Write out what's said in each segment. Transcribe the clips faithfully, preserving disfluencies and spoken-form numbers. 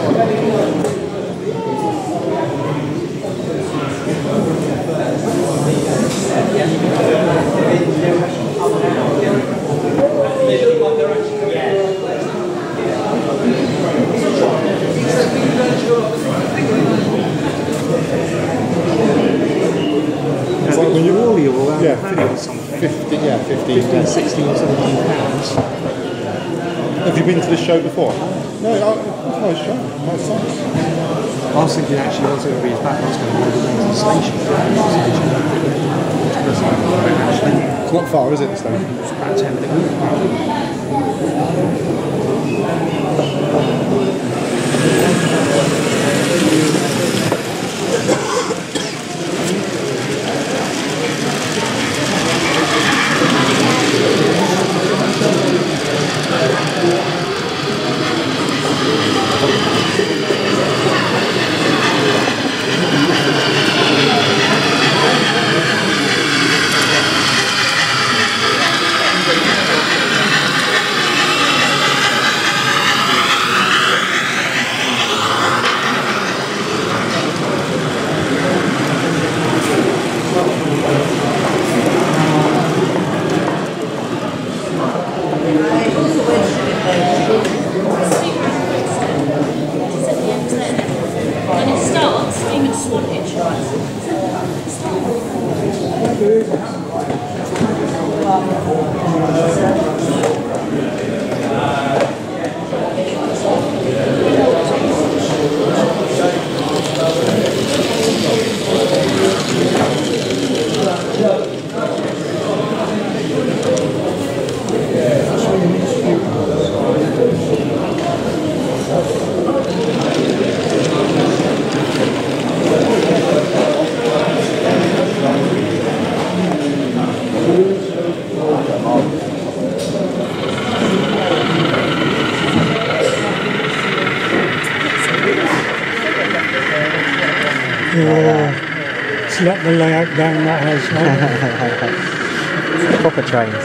fifty, yeah, fifteen, fifteen, sixteen or seventeen pounds. Have you been to this show before? No, I, it's a nice show, nice songs. I was thinking actually once everybody is back, I was going to go to the station. It's not far, is it, the station? It's about ten minutes. Let the layout down that has no. Proper trains.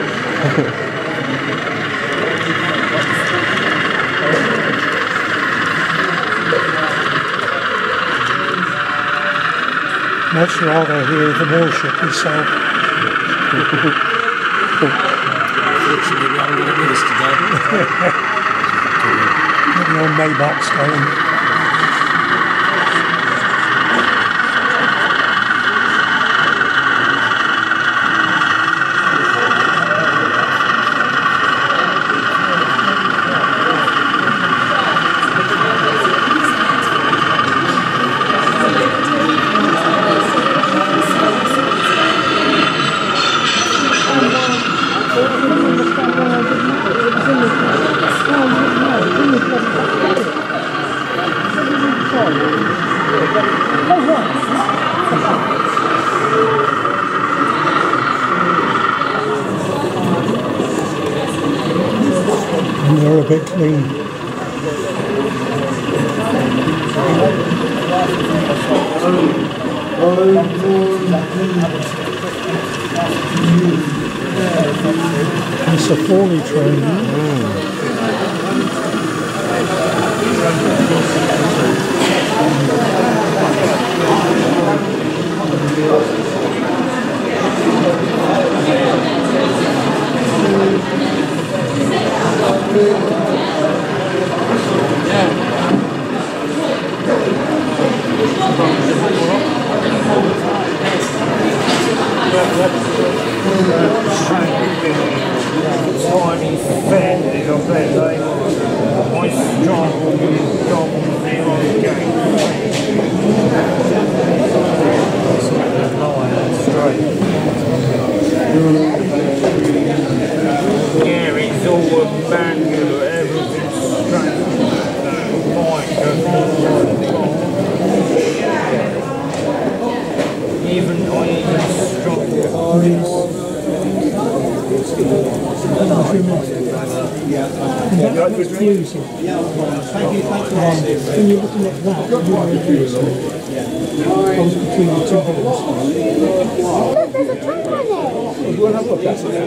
Much rather hear the warship itself. Fortunately, we haven't got with us today. Maybe on Maybach's going. And they're a bit clean. It's a Forley train. Mm. Tiny fan little bit like my strong dog there on the gate. Yeah, it's all a manual, everything's straight. Even I even strong. Yeah. That's confusing. Thank you, thank you. When you're looking at that, you're confusing. Goes between the two hills. There's a train on it. We'll have a look at it now.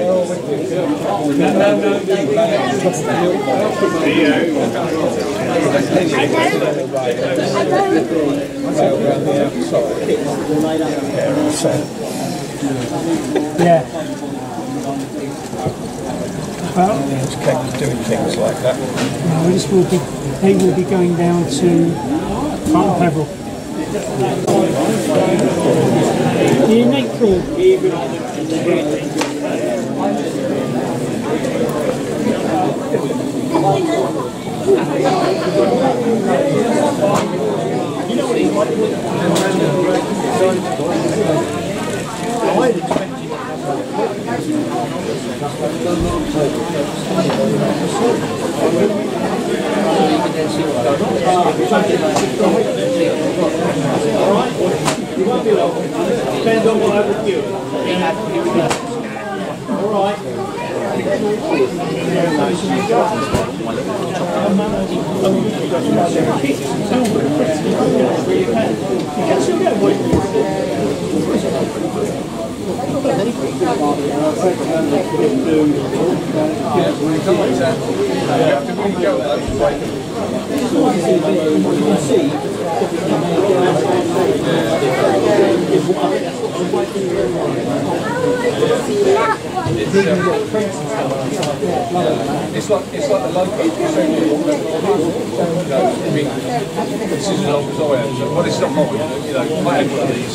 No, no, no. Yeah. Well, It's kept doing things like that. no, this will be, they will be going down to Alton Peveril. The innate crawl. Depends on what I would do. All right. It's like it's like the local. I mean, this is as old as I am. So, well, it's not mine. You know, I had one of these.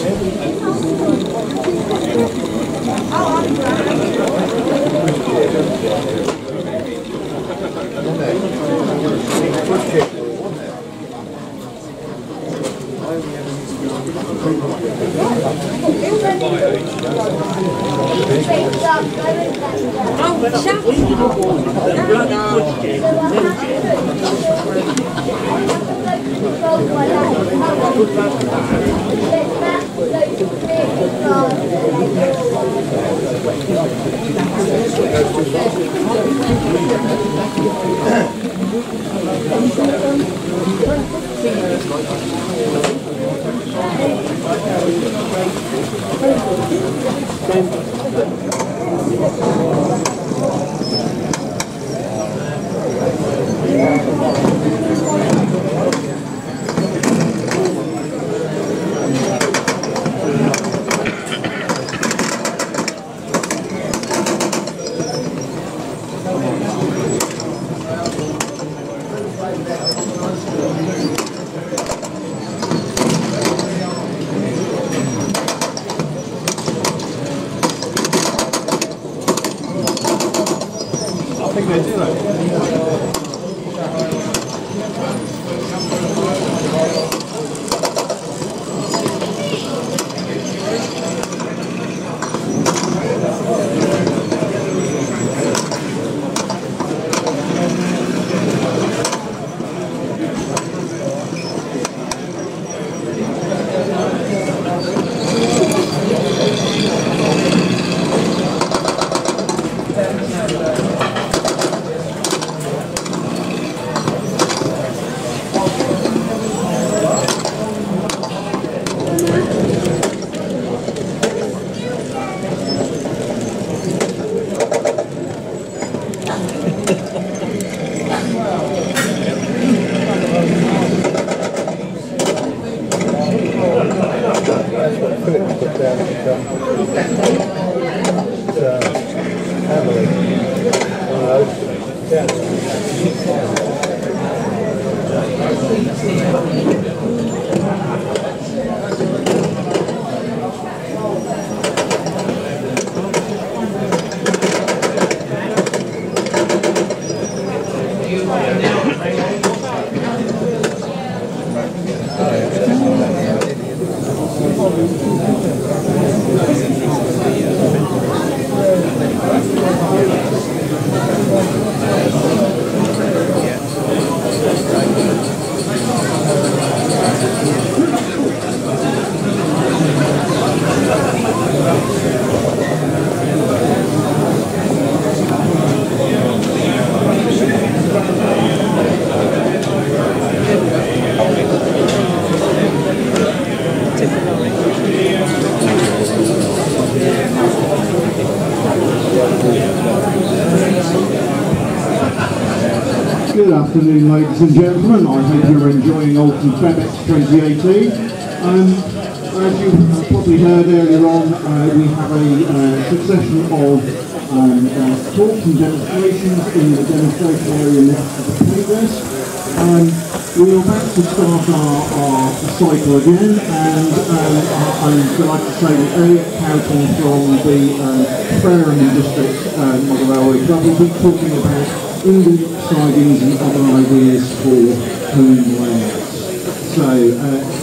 afternoon, ladies and gentlemen. I hope you're enjoying Alton Febex twenty eighteen. Um, as you have probably heard earlier on, uh, we have a uh, succession of um, uh, talks and demonstrations in the demonstration area next to the Eggars. Um, we're about to start our, our cycle again, and um, I'm delighted to say that Elliot Cowton from the uh, Fareham District uh, Model Railway Club will be talking about Indian sidings and other ideas for home layouts. So, uh,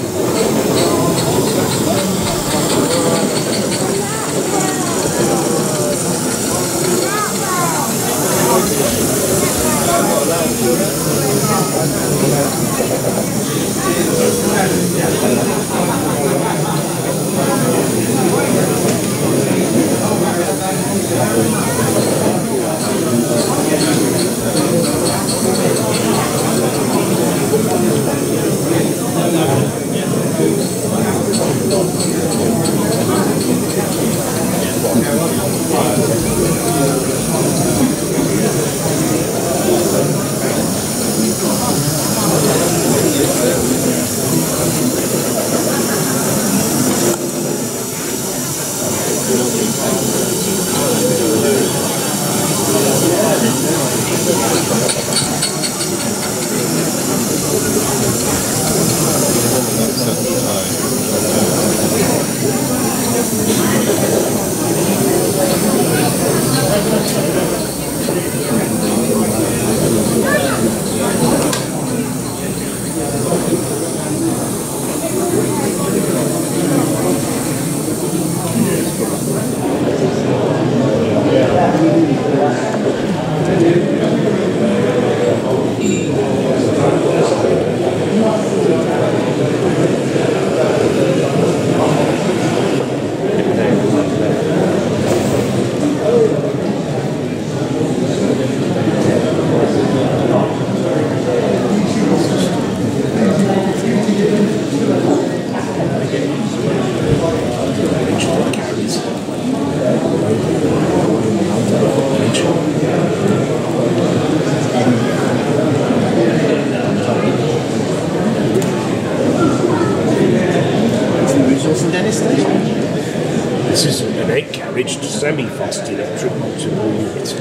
This is an eight carriage semi-fast electric multiple unit.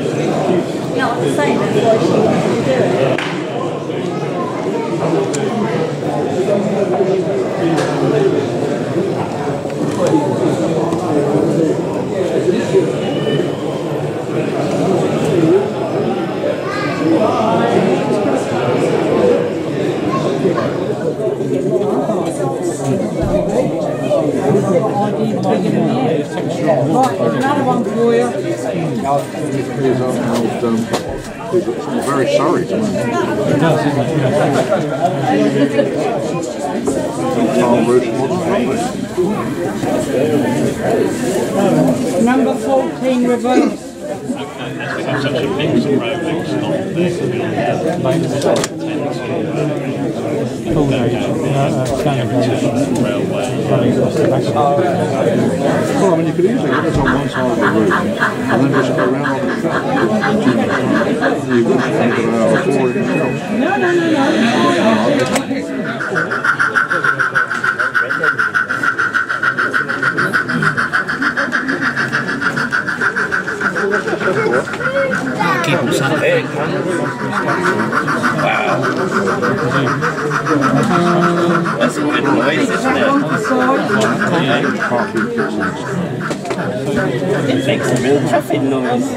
No, I'm saying that's why she wanted to do it. Right, there's another one for you. He's very sorry to me. Number fourteen reverse. Such a mix of road not this. Full range, uh, standard Railway. Well, I mean, you could easily have it on one side of the route and then just go around on the track. You could have it out before it goes. No, no, no, no. Keep them something. Wow. That's a good noise, isn't it? It makes a real traffic noise.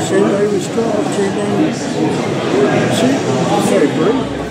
percent over start to then February.